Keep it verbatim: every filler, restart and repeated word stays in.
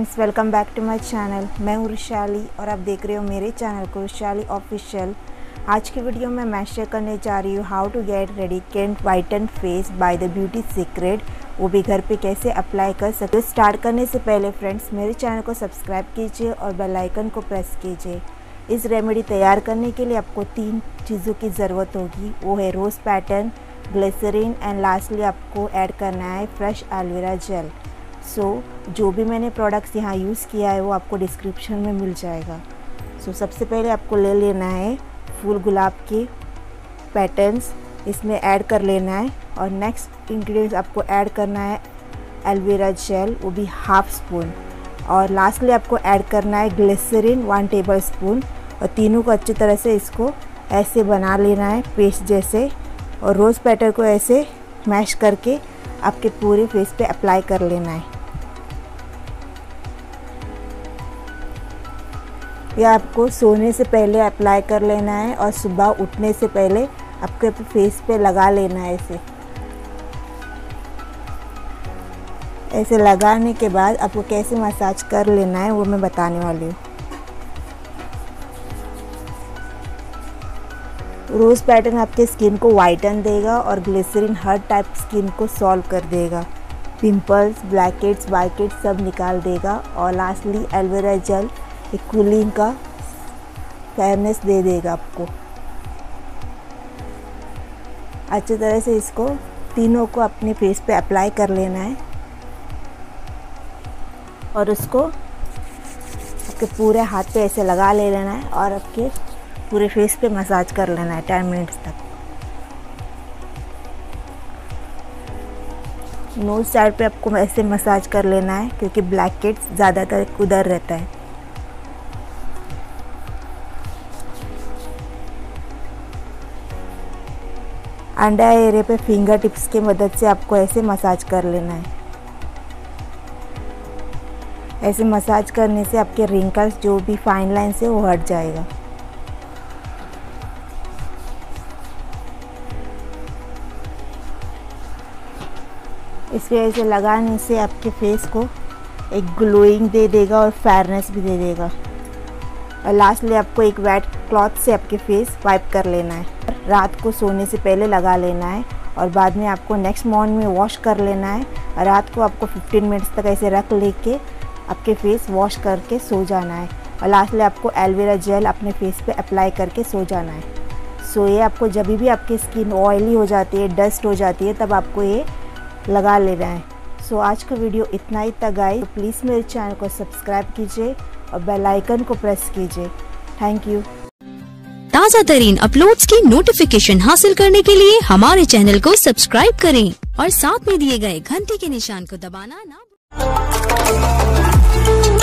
Friends, welcome back to my channel. मैं हूँ रुशाली और आप देख रहे हो मेरे चैनल को रुशाली ऑफिशियल। आज की वीडियो में मैं शेयर करने जा रही हूँ how to get radiant whiten face by the beauty secret, वो भी घर पे कैसे अप्लाई कर सकते हो। स्टार्ट करने से पहले फ्रेंड्स मेरे चैनल को सब्सक्राइब कीजिए और बेल आइकन को प्रेस कीजिए। इस रेमेडी तैयार करने के लिए आपको तीन चीज़ों की ज़रूरत होगी, वो है रोज़ पैटर्न, ग्लिसरीन एंड लास्टली आपको ऐड करना है fresh aloe vera gel. So so, जो भी मैंने प्रोडक्ट्स यहाँ यूज़ किया है वो आपको डिस्क्रिप्शन में मिल जाएगा। सो so, सबसे पहले आपको ले लेना है फूल गुलाब के पैटर्न्स, इसमें ऐड कर लेना है। और नेक्स्ट इंग्रेडिएंट्स आपको ऐड करना है एलोवेरा जेल, वो भी हाफ स्पून। और लास्टली आपको ऐड करना है ग्लिसरीन वन टेबल स्पून। और तीनों को अच्छी तरह से इसको ऐसे बना लेना है पेस्ट जैसे, और रोज़ पैटर को ऐसे मैश करके आपके पूरे फेस पे अप्लाई कर लेना है। यह आपको सोने से पहले अप्लाई कर लेना है और सुबह उठने से पहले आपके फेस पे लगा लेना है। ऐसे ऐसे लगाने के बाद आपको कैसे मसाज कर लेना है वो मैं बताने वाली हूँ। रोज़ पैटर्न आपके स्किन को वाइटन देगा और ग्लिसरीन हर टाइप स्किन को सॉल्व कर देगा, पिंपल्स, ब्लैकहेड्स, वाइटहेड्स सब निकाल देगा। और लास्टली एलोवेरा जेल एक कूलिंग का फेयरनेस दे देगा आपको। अच्छी तरह से इसको तीनों को अपने फेस पे अप्लाई कर लेना है और उसको आपके पूरे हाथ पे ऐसे लगा ले लेना है और आपके पूरे फेस पे मसाज कर लेना है टेन मिनट्स तक। नोज साइड पे आपको ऐसे मसाज कर लेना है क्योंकि ब्लैकहेड्स ज़्यादातर उधर रहता है। अंडा एरिया पे फिंगर टिप्स की मदद से आपको ऐसे मसाज कर लेना है। ऐसे मसाज करने से आपके रिंकल्स जो भी फाइन लाइन्स है वो हट जाएगा। इस वजह से लगाने से आपके फेस को एक ग्लोइंग दे देगा और फेयरनेस भी दे देगा। और लास्टली आपको एक वेट क्लॉथ से आपके फेस वाइप कर लेना है। रात को सोने से पहले लगा लेना है और बाद में आपको नेक्स्ट मॉर्निंग में वॉश कर लेना है। और रात को आपको फिफ्टीन मिनट्स तक ऐसे रख लेके आपके फेस वॉश करके सो जाना है। और लास्टली आपको एलोवेरा जेल अपने फेस पे अप्लाई करके सो जाना है। सो ये आपको जब भी आपकी स्किन ऑयली हो जाती है, डस्ट हो जाती है, तब आपको ये लगा लेना है। सो so, आज का वीडियो इतना ही था गाइस। तो प्लीज़ मेरे चैनल को सब्सक्राइब कीजिए और बेल आइकन को प्रेस कीजिए। Thank you. ताज़ा तरीन अपलोड्स की नोटिफिकेशन हासिल करने के लिए हमारे चैनल को सब्सक्राइब करें और साथ में दिए गए घंटी के निशान को दबाना ना